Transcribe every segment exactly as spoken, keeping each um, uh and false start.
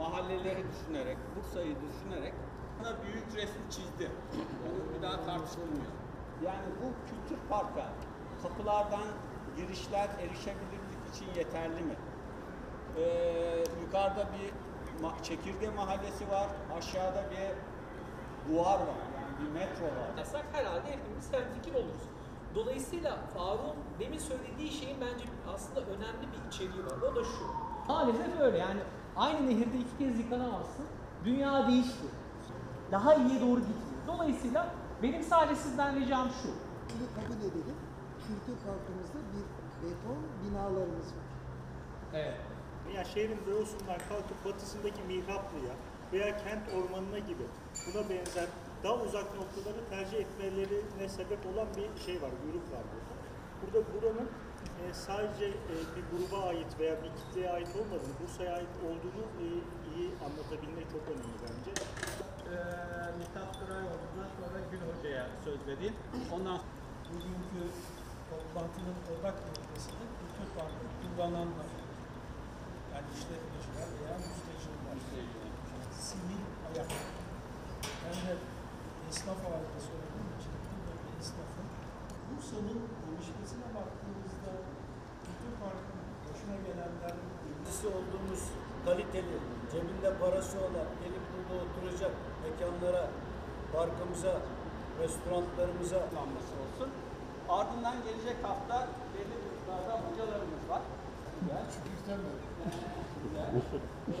mahalleleri düşünerek, Bursa'yı düşünerek buna büyük resim çizdi. Onu bir daha tartışılmıyor. Yani bu kültür parka kapılardan girişler erişebilirlik için yeterli mi? Ee, yukarıda bir ma çekirge mahallesi var, aşağıda bir duvar var, yani bir metro var. Yasak herhalde hepimiz hemfikir oluruz. Dolayısıyla Faruk'un demin söylediği şeyin bence aslında önemli bir içeriği var. O da şu. Maalesef öyle, yani aynı nehirde iki kez yıkanamazsın. Dünya değişti. Daha iyiye doğru gitmiyor. Dolayısıyla benim sadece sizden ricam şu. Bunu kabul edelim. Kültür parkımızda bir beton binalarımız var. Evet. Ya şehrin doğusundan kalkıp batısındaki Mihraplı'ya veya kent ormanına gibi buna benzer daha uzak noktaları tercih etmelerine sebep olan bir şey var, grup var burada. Burada buranın e, sadece e, bir gruba ait veya bir kitleye ait olmadığını, Bursa'ya ait olduğunu e, iyi anlatabilmek çok önemli bence. Ee, Mithat Kırayoğlu'ndan sonra Gül Hoca'ya söz vereyim. Ondan Bugünkü toplantının odak noktasını kültür parkı kullananlar, yani işletmeciler veya müstecirler, sivil ayak, ben de esnaf halinde söylediğim için buradaki esnafın Bursa'nın gelişmesine baktığımızda kültür parkının başına gelenlerin Birisi olduğumuz kaliteli, cebinde parası olan, gelip burada oturacak mekanlara, parkımıza, restoranlarımıza kullanması olsun. Ardından gelecek hafta belli gruplarda hocalarımız var. Güzel. Güzel. Ee,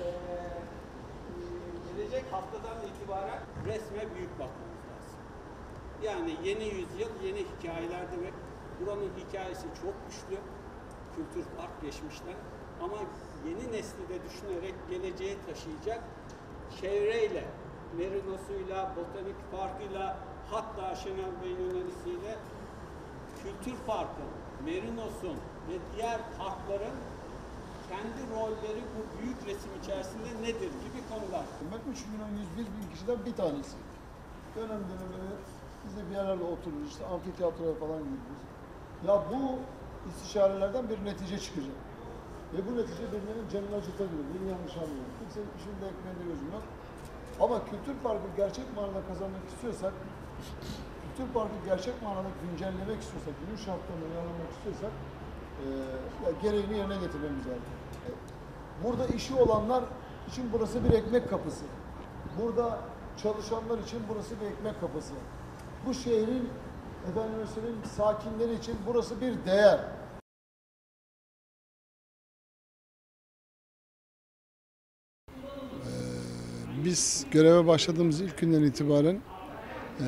gelecek haftadan itibaren resme büyük bakmamız lazım. Yani yeni yüzyıl, yeni hikayeler demek. Buranın hikayesi çok güçlü. Kültür park geçmişten. Ama yeni nesli de düşünerek geleceğe taşıyacak çevreyle, Merinos'uyla, Botanik Park'ıyla, hatta Şenol Bey'in önerisiyle Kültür Park'ın, Merinos'un ve diğer parkların kendi rolleri bu büyük resim içerisinde nedir gibi konular. Ben üç milyon yüz bir bin kişiden bir tanesi. Dönem dönem biz de bir yerlerde otururuz, işte amfiteyatroya falan gidiyoruz. Ya bu istişarelerden bir netice çıkacak. Ve bu netice birilerinin canını acıtabilir, beni yanlış anlıyor. Kimsenin işinde ekmeğinde gözüm yok. Ama kültür parkı gerçek manada kazanmak istiyorsak, kültür parkı gerçek manada güncellemek istiyorsak, günün şartlarına uyarlamak istiyorsak, e, ya gereğini yerine getirmemiz lazım. Burada işi olanlar için burası bir ekmek kapısı. Burada çalışanlar için burası bir ekmek kapısı. Bu şehrin, efendim söyleyeyim, sakinleri için burası bir değer. Biz göreve başladığımız ilk günden itibaren e,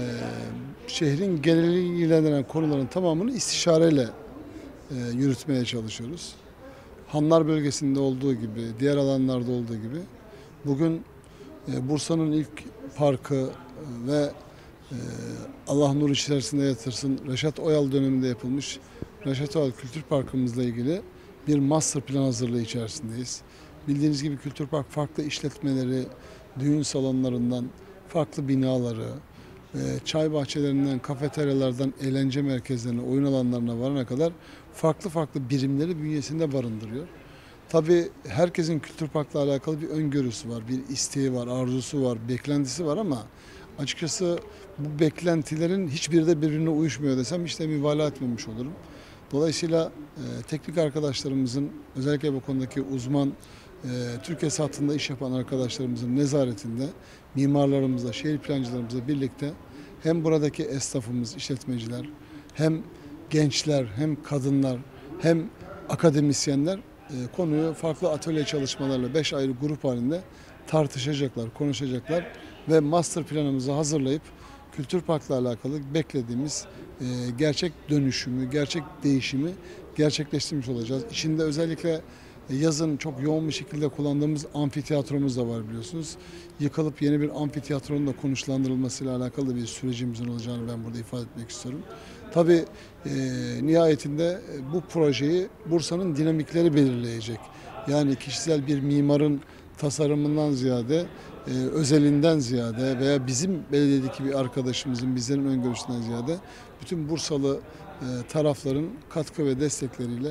şehrin genelini ilgilenen konuların tamamını istişareyle e, yürütmeye çalışıyoruz. Hanlar bölgesinde olduğu gibi, diğer alanlarda olduğu gibi bugün e, Bursa'nın ilk parkı e, ve e, Allah nur içerisinde yatırsın Reşat Oyal döneminde yapılmış Reşat Oyal Kültür Parkımızla ilgili bir master plan hazırlığı içerisindeyiz. Bildiğiniz gibi Kültür Park farklı işletmeleri, düğün salonlarından farklı binaları, çay bahçelerinden, kafeteryalardan, eğlence merkezlerine, oyun alanlarına varana kadar farklı farklı birimleri bünyesinde barındırıyor. Tabii herkesin Kültür Park'la alakalı bir öngörüsü var, bir isteği var, arzusu var, beklentisi var ama açıkçası bu beklentilerin hiçbiri de birbirine uyuşmuyor desem hiç de mübalağa etmemiş olurum. Dolayısıyla e, teknik arkadaşlarımızın, özellikle bu konudaki uzman, e, Türkiye sahatında iş yapan arkadaşlarımızın nezaretinde mimarlarımızla, şehir plancılarımızla birlikte hem buradaki esnafımız, işletmeciler, hem gençler, hem kadınlar, hem akademisyenler e, konuyu farklı atölye çalışmalarla beş ayrı grup halinde tartışacaklar, konuşacaklar ve master planımızı hazırlayıp Kültür Park'la alakalı beklediğimiz e, gerçek dönüşümü, gerçek değişimi gerçekleştirmiş olacağız. İçinde özellikle yazın çok yoğun bir şekilde kullandığımız amfiteyatromuz da var biliyorsunuz. Yıkılıp yeni bir amfiteyatronun da konuşlandırılmasıyla alakalı bir sürecimizin olacağını ben burada ifade etmek istiyorum. Tabii e, nihayetinde bu projeyi Bursa'nın dinamikleri belirleyecek. Yani kişisel bir mimarın tasarımından ziyade, e, özelinden ziyade veya bizim belediyedeki bir arkadaşımızın bizlerin öngörüsünden ziyade bütün Bursalı e, tarafların katkı ve destekleriyle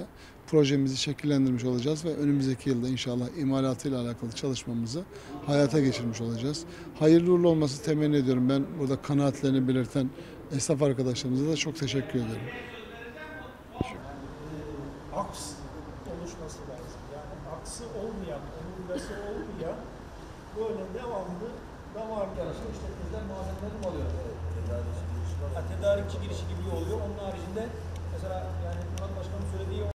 projemizi şekillendirmiş olacağız ve önümüzdeki yılda inşallah imalatıyla alakalı çalışmamızı hayata geçirmiş olacağız. Hayırlı uğurlu olması temenni ediyorum. Ben burada kanaatlerini belirten esnaf arkadaşlarımıza da çok teşekkür ederim. Aks oluşması lazım. Yani aksı olmayan, omurgası olmayan böyle devamlı damar yarışı işte bizden malzemelerim oluyor. Ha, tedarikçi girişi gibi oluyor. Onun haricinde mesela yani Murat Başkan'ın söylediği